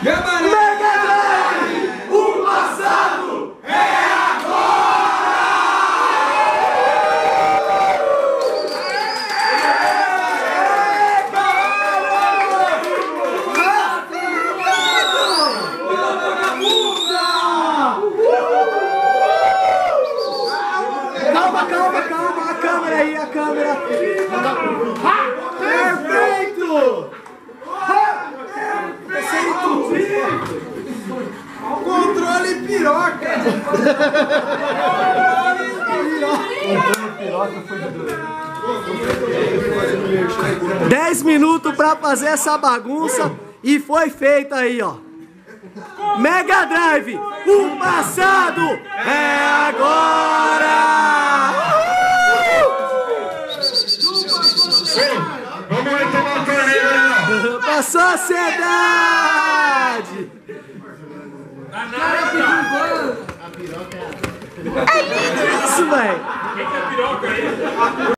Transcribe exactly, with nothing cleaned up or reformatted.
Mega Drive! O passado é agora! Calma, calma, calma, a câmera aí, a câmera. Perfeito! Controle piroca! Controle piroca foi de dez minutos pra fazer essa bagunça e foi feito aí, ó. Mega Drive, o passado é agora! Vamos retomar o torneio! Pra sociedade! É isso, velho!